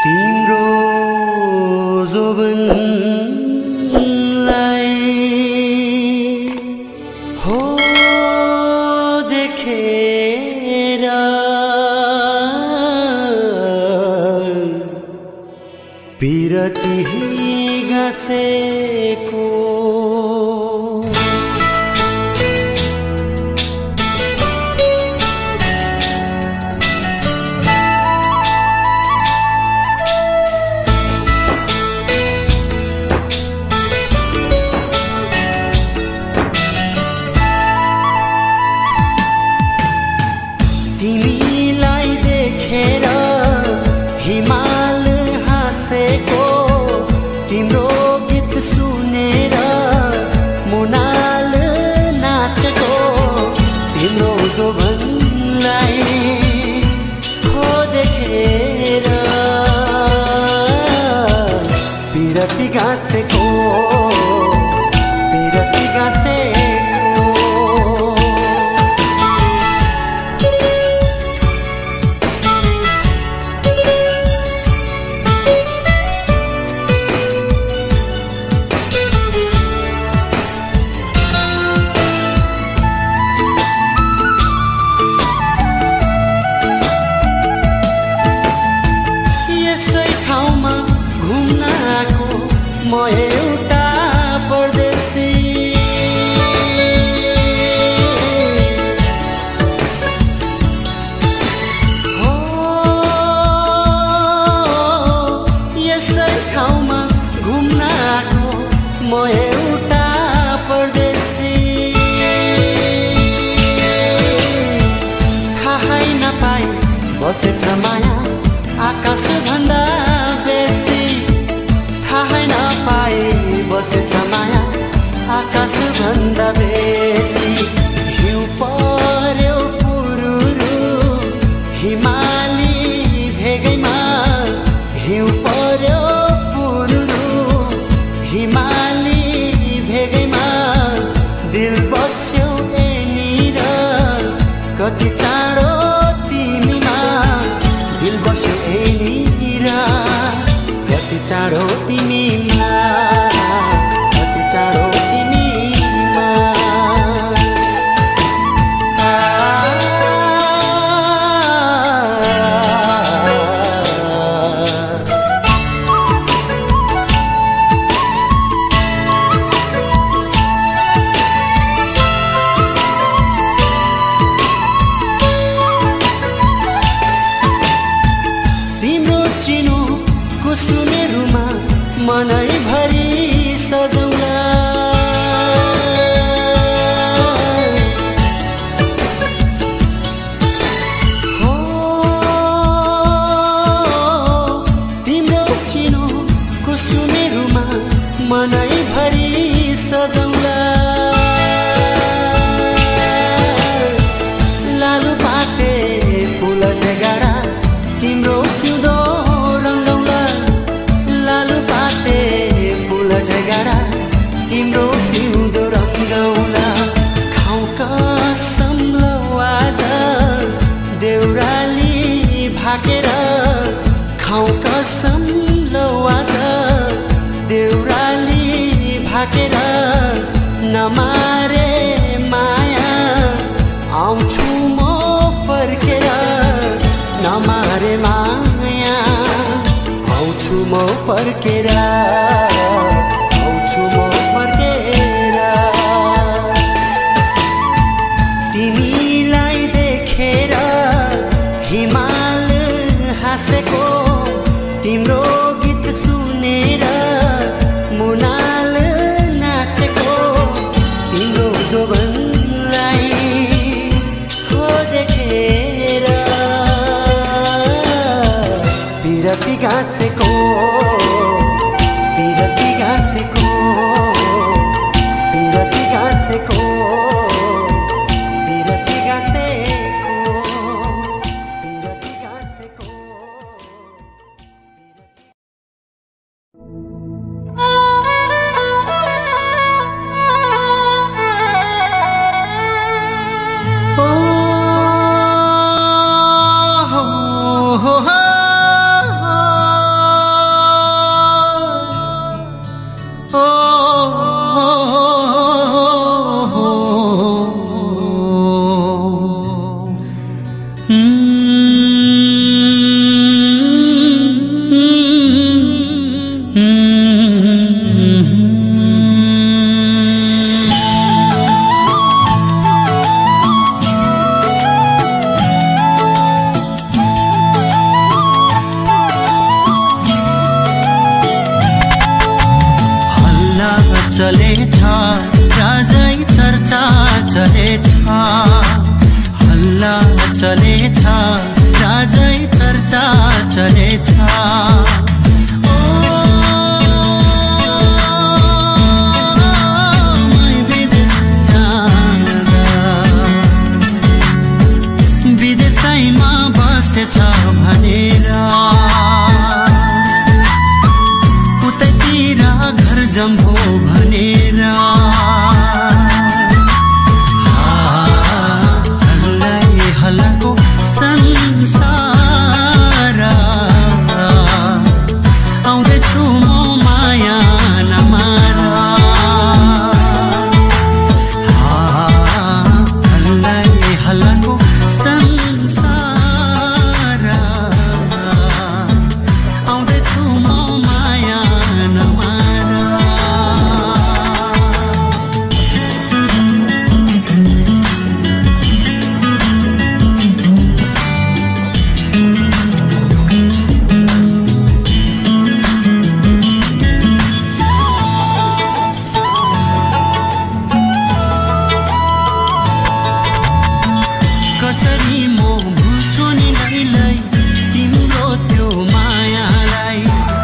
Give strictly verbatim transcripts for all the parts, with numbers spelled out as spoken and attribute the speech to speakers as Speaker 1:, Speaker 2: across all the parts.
Speaker 1: तिम्रो जोबनलाई हो देखेर पिरती गाँसेको तिमीलाई देखेर हिमाल हाँसेको तिम्रो गीत सुनेर मुनाल नाचेको तिम्रो जोबनलाई हो देखेर पिरती गाँसेको पिरती गाँसेको म एउटा परदेशी हो यसै ठाउँमा घुम्न आएको म एउटा परदेशी थाहै नपाई बसेछ माया आकाशभन्दा बेसी थाहै नपाई बसेछ माया आकाशभन्दा बेसी हिउँ पर्यो पुरुरु हिमाली भेगैमा हिउँ पर्यो पुरुरु हिमाली भेगैमा दिल बस्यो यहीँनिर कति चाँडो तिमीमा दिल बस्यो यहीँनिर कति चाँडो तिमीमा कति चाँडो तिमीमा तिम्रो चिनो कुसुमेरुमा मनैभरि सजौला हो तिम्रो चिनो कुसुमेरुमा मनैभरि सजौला लालु पाते फुल झगाडा तिम्रो सिउँदो रङ्गौला लालु पाते फुल झगाडा तिम्रो सिउँदो रङ्गौला खाउ कसम लौ आज देउराली भाकेर खाउ कसम लौ आज देउराली भाकेर नमारे माया आउँछु म फर्केर नमारे माया आउँछु म फर्केर आउँछु म फर्केर तिमीलाई देखेर हिमाल हाँसेको तिम्रो गीत सुनेर मुनाल नाचेको तिम्रो जोबनलाई हो देखेर पिरती गाँसेको पिरती गाँसेको पिरती गाँसेको पिरती गाँसेको पिरती गाँसेको
Speaker 2: चलेछ राजै चर्चा चलेछ हल्ला चलेछ राजै चर्चा चलेछ विदेशैमा बसेछ भनेर उतैतिर घर जम्भो भनेर हल्लै हल्लाको संसार आउँदैछु म माया नमार हल्लै हल्लाको संसार आउँदैछु म माया नमार कसरी म भुल्छु नि लैलै तिम्रो त्यो मायालाई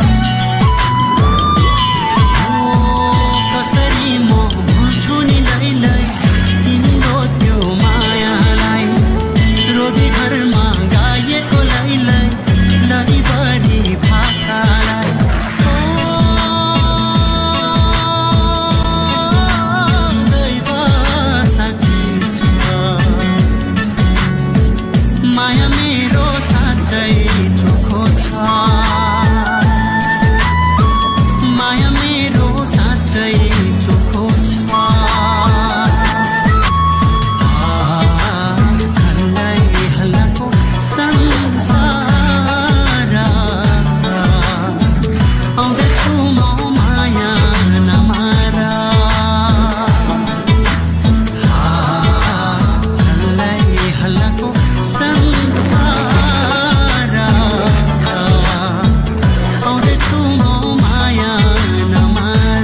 Speaker 2: ओ कसरी म भुल्छु नि लैलै तिम्रो त्यो मायालाई रोदी घरमा गाएको लैलै लैभरि भाकालाई दैव साक्षी छ माया मेरो साँच्चै चोखो छ माया मेरो साँच्चै चोखो छ हल्लै हल्लाको संसार आउँदैछु म माया नमार हल्लै हल्लाको संसार आउँदैछु म माया नमार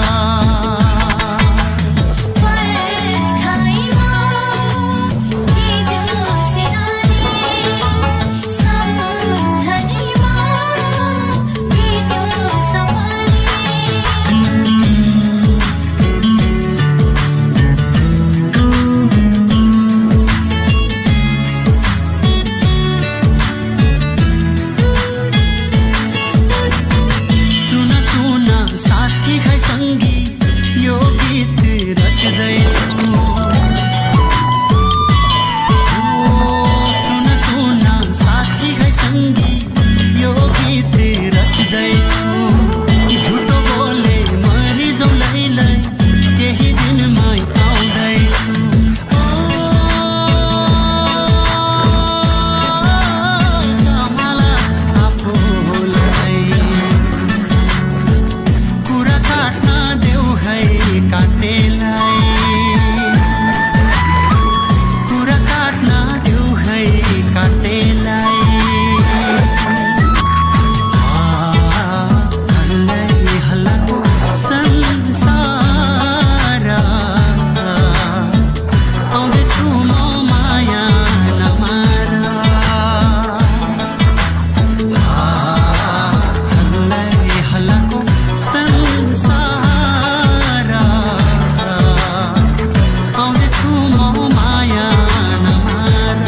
Speaker 2: सुन सुन साथी खै सङ्गी यो गीत रच्दैछु सुन सुन साथी खै सङ्गी यो गीत रच्दैछु झुटो बोले मरिजाउँ लैलै केही दिनमै आउँदैछु सम्हाल आफूलाई कुरा काट्न देऊ है काट्नेलाई कुरा काट्न देऊ है काट्नेलाई हल्लै हल्लाको संसार आउँदैछु म माया नमार हल्लै हल्लाको संसार आउँदैछु म माया नमार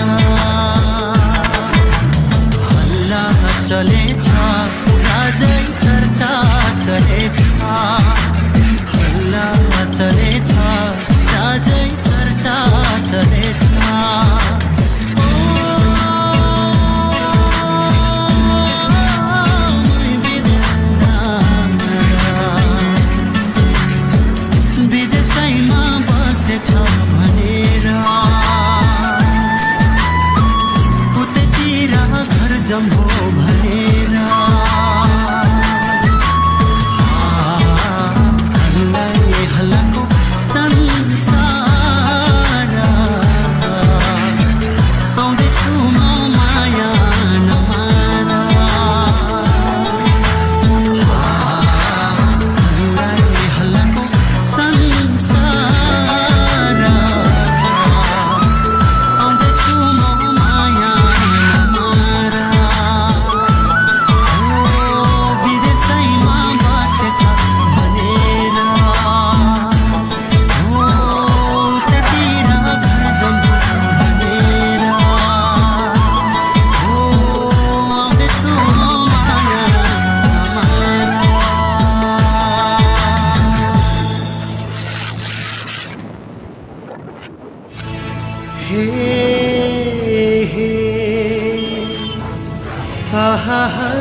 Speaker 2: हल्ला चलेछ राजै चर्चा चलेछ हल्ला चलेछ राजै चर्चा चलेछ विदेशैमा बसेछ भनेर उतैतिर घर जम्भो भनेर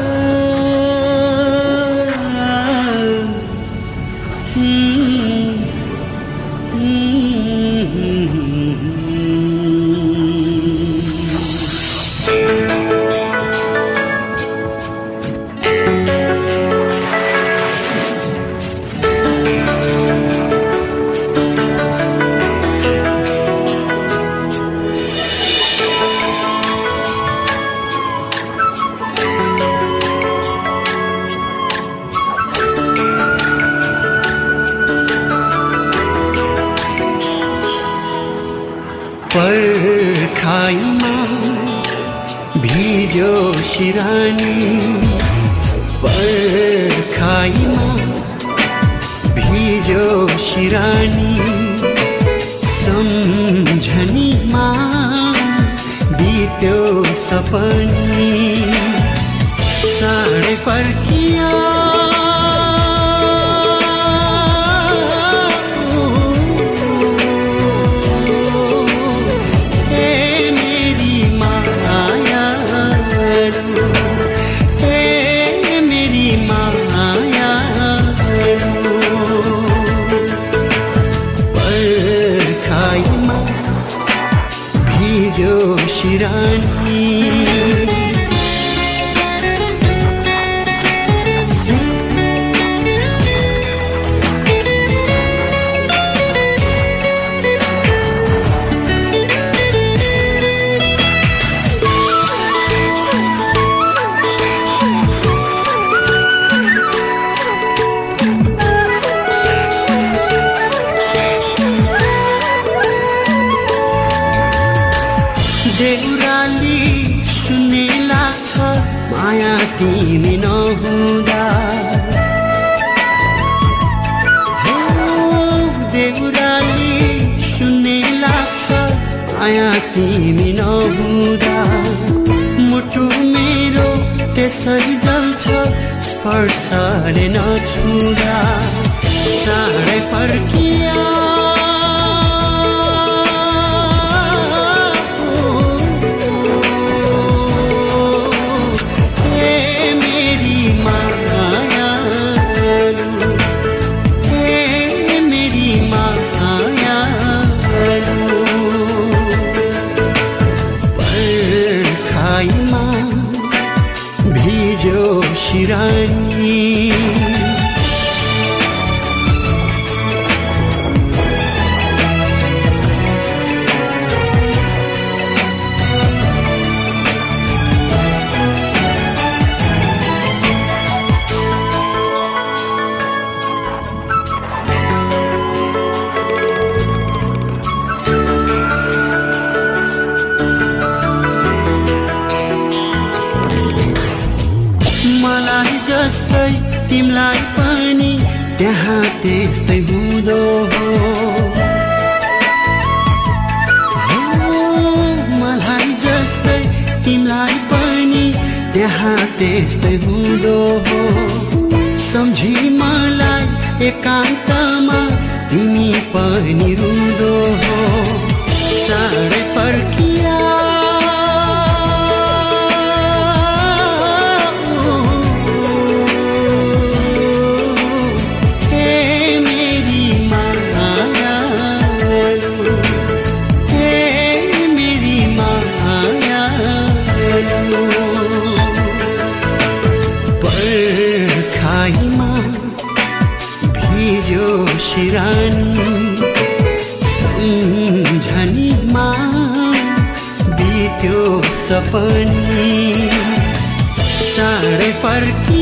Speaker 2: पर्खाइमा भिजो शिरानी, पर्खाइमा भिजो शिरानी, सम्झनीमा बित्यो सपनी, चाँडै फर्किया शिरानी। देउराली सुन्ने लाग्छ माया तिमी नहुँदा, हो देउराली सुन्ने लाग्छ माया तिमी नहुँदा, मुटु मेरो त्यसरी जल्छ स्पर्शले नछुँदा, चाँडै फर्किया भिजो शिरानी। मलाई जस्तै तिमलाई पनि त्यहाँ त्यस्तै हुँदो हो, मलाई जस्तै तिमलाई पनि त्यहाँ त्यस्तै हुँदो हो, सम्झी मलाई एकान्तमा तिमी पनि रुँदो हो, चाँडै फर्किया भिजो शिरानी, सम्झनीमा बित्यो सपनी, चाँडै फर्की